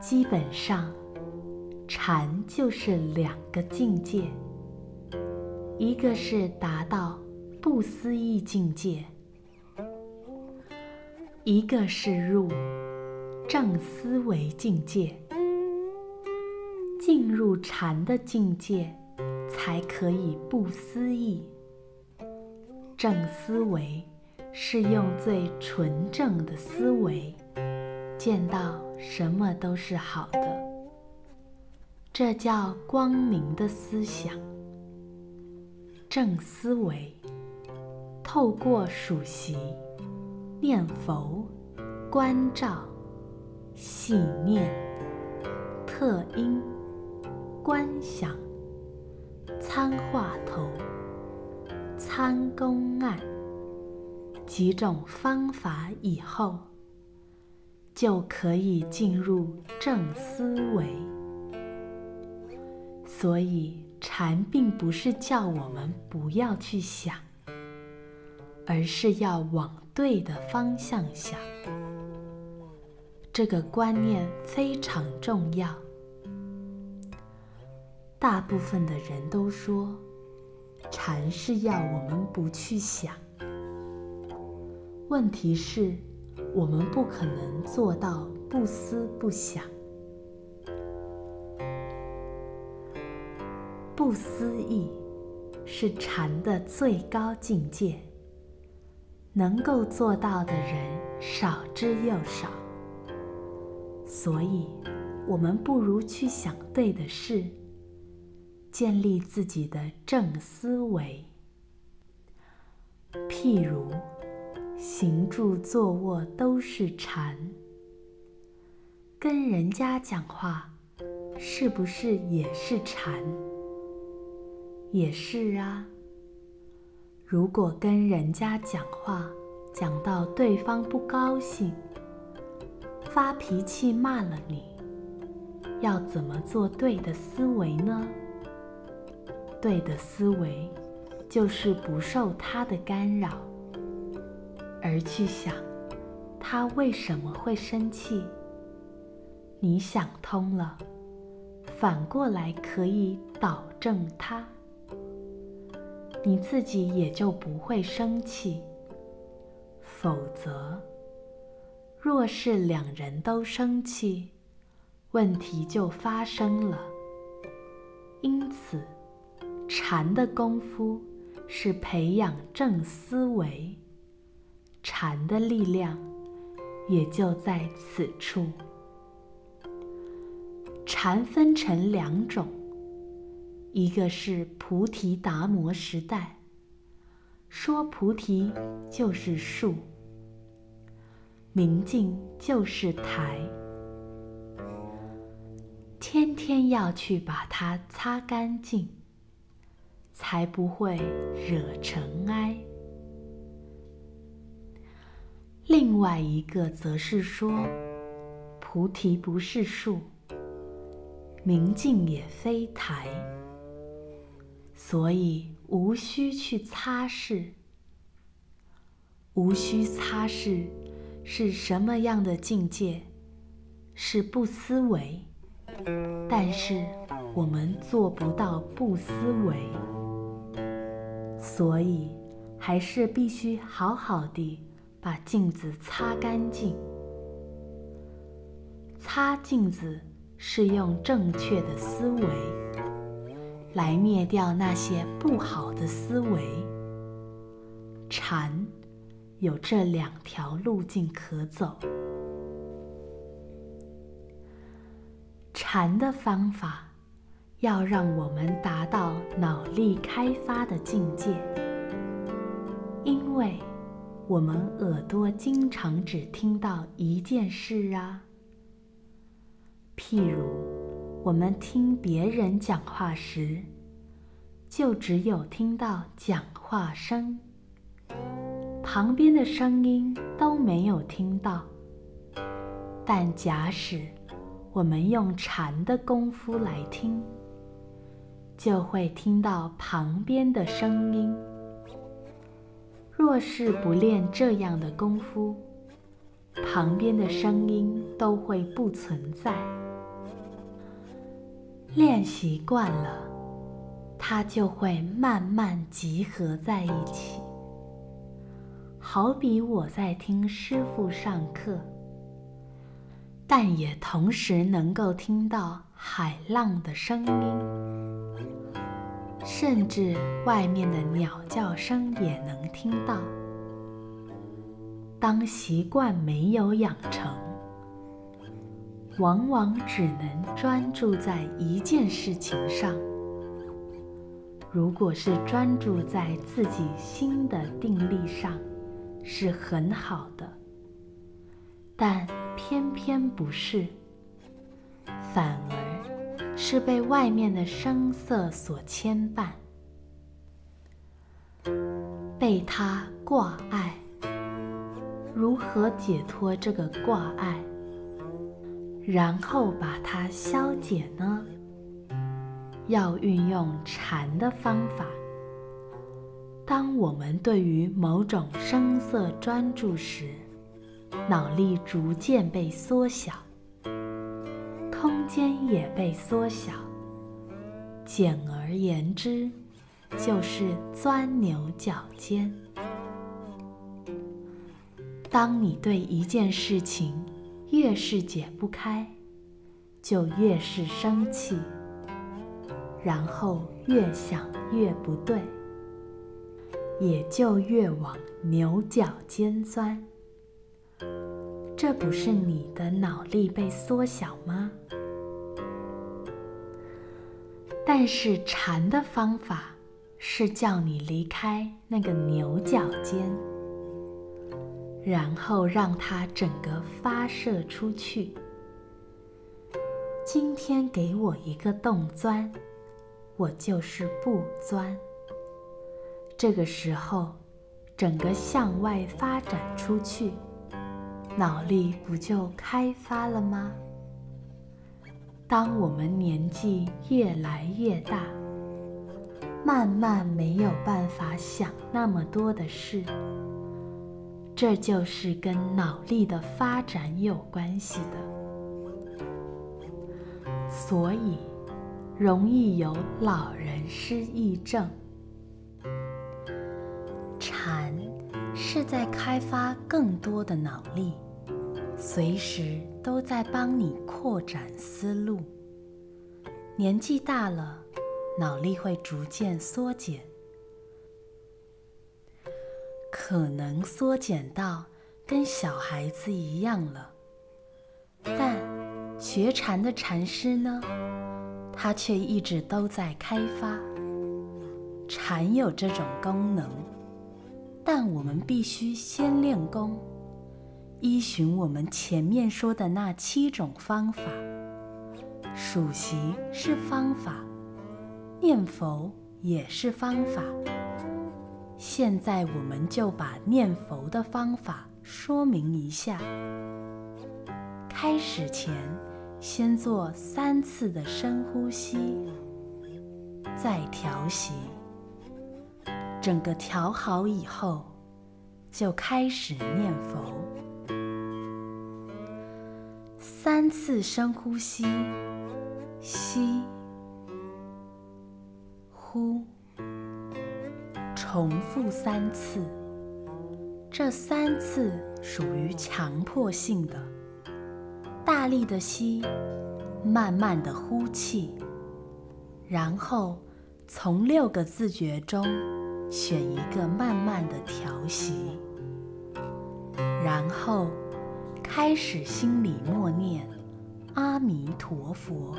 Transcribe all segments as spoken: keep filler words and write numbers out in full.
基本上，禅就是两个境界，一个是达到不思议境界，一个是入正思维境界。进入禅的境界，才可以不思议。正思维是用最纯正的思维，见到什么都是好的，这叫光明的思想。正思维透过数息、念佛、观照、细念、特因、观想、参话头、参公案几种方法以后，就可以进入正思维。所以禅并不是叫我们不要去想，而是要往对的方向想。这个观念非常重要。大部分的人都说，禅是要我们不去想。问题是，我们不可能做到不思不想。不思议是禅的最高境界，能够做到的人少之又少。所以，我们不如去想对的事，建立自己的正思维。譬如，行住坐卧都是禅，跟人家讲话，是不是也是禅？也是啊。如果跟人家讲话，讲到对方不高兴，发脾气骂了你，要怎么做对的思维呢？对的思维就是不受他的干扰，而去想他为什么会生气。你想通了，反过来可以导正他，你自己也就不会生气。否则，若是两人都生气，问题就发生了。因此，禅的功夫是培养正思维，禅的力量也就在此处。禅分成两种，一个是菩提达摩时代，说菩提就是树，明镜就是台，天天要去把它擦干净，才不会惹尘埃。另外一个则是说，菩提不是树，明镜也非台，所以无需去擦拭。无需擦拭是什么样的境界？是不思维，但是我们做不到不思维，所以还是必须好好地把镜子擦干净。擦镜子是用正确的思维来灭掉那些不好的思维。禅有这两条路径可走。禅的方法要让我们达到脑力开发的境界，因为我们耳朵经常只听到一件事啊。譬如我们听别人讲话时，就只有听到讲话声，旁边的声音都没有听到。但假使我们用禅的功夫来听，就会听到旁边的声音。若是不练这样的功夫，旁边的声音都会不存在。 练习惯了，它就会慢慢集合在一起。好比我在听师父上课，但也同时能够听到海浪的声音，甚至外面的鸟叫声也能听到。当习惯没有养成，往往只能专注在一件事情上。如果是专注在自己心的定力上，是很好的，但偏偏不是，反而是被外面的声色所牵绊，被它挂碍。如何解脱这个挂碍，然后把它消解呢？要运用禅的方法。当我们对于某种声色专注时，脑力逐渐被缩小，空间也被缩小。简而言之，就是钻牛角尖。当你对一件事情越是解不开，就越是生气，然后越想越不对，也就越往牛角尖钻。这不是你的脑力被缩小吗？但是禅的方法是叫你离开那个牛角尖，然后让它整个发射出去。今天给我一个洞钻，我就是不钻。这个时候，整个向外发展出去，脑力不就开发了吗？当我们年纪越来越大，慢慢没有办法想那么多的事，这就是跟脑力的发展有关系的，所以容易有老人失忆症。禅是在开发更多的脑力，随时都在帮你扩展思路。年纪大了，脑力会逐渐缩减，可能缩减到跟小孩子一样了。但学禅的禅师呢，他却一直都在开发。禅有这种功能，但我们必须先练功，依循我们前面说的那七种方法。数息是方法，念佛也是方法。现在我们就把念佛的方法说明一下。开始前，先做三次的深呼吸，再调息。整个调好以后，就开始念佛。三次深呼吸，吸，呼，重复三次。这三次属于强迫性的，大力的吸，慢慢的呼气，然后从六个自觉中选一个慢慢的调息，然后开始心里默念阿弥陀佛。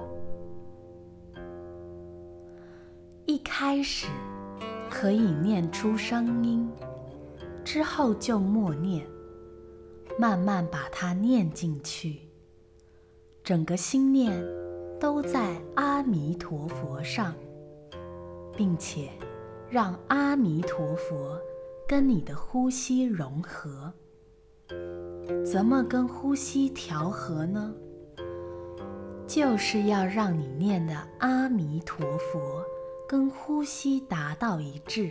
一开始可以念出声音，之后就默念，慢慢把它念进去，整个心念都在阿弥陀佛上，并且让阿弥陀佛跟你的呼吸融合。怎么跟呼吸调和呢？就是要让你念的阿弥陀佛跟呼吸达到一致。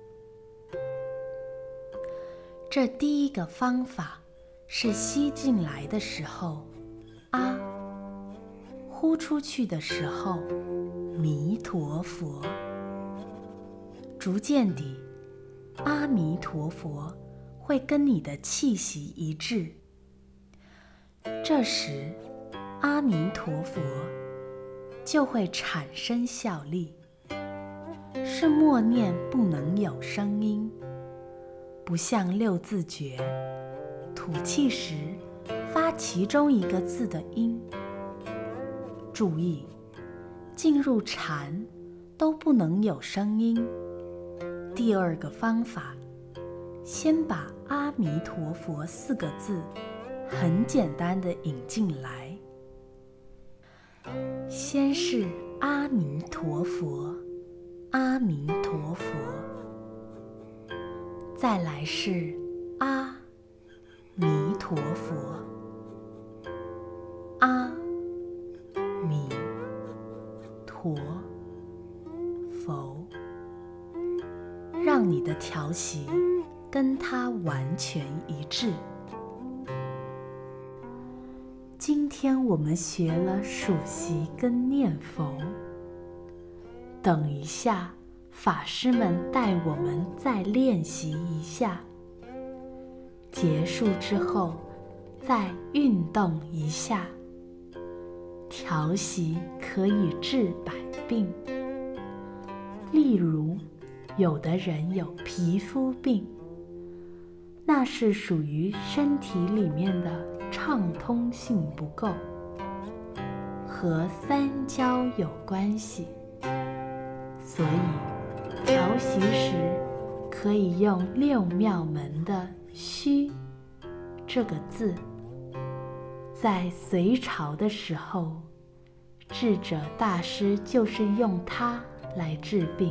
这第一个方法是吸进来的时候啊， 呼出去的时候，弥陀佛。逐渐地，阿弥陀佛会跟你的气息一致。这时，阿弥陀佛就会产生效力。是默念不能有声音，不像六字诀，吐气时发其中一个字的音。注意，进入禅都不能有声音。第二个方法，先把阿弥陀佛四个字很简单的引进来。先是阿弥陀佛，阿弥陀佛，再来是阿弥陀佛，阿弥陀佛，让你的调息跟它完全一致。今天我们学了数息跟念佛，等一下法师们带我们再练习一下，结束之后再运动一下。调息可以治百病，例如有的人有皮肤病，那是属于身体里面的畅通性不够，和三焦有关系，所以调息时可以用六妙门的虚这个字。在隋朝的时候，智者大师就是用它来治病。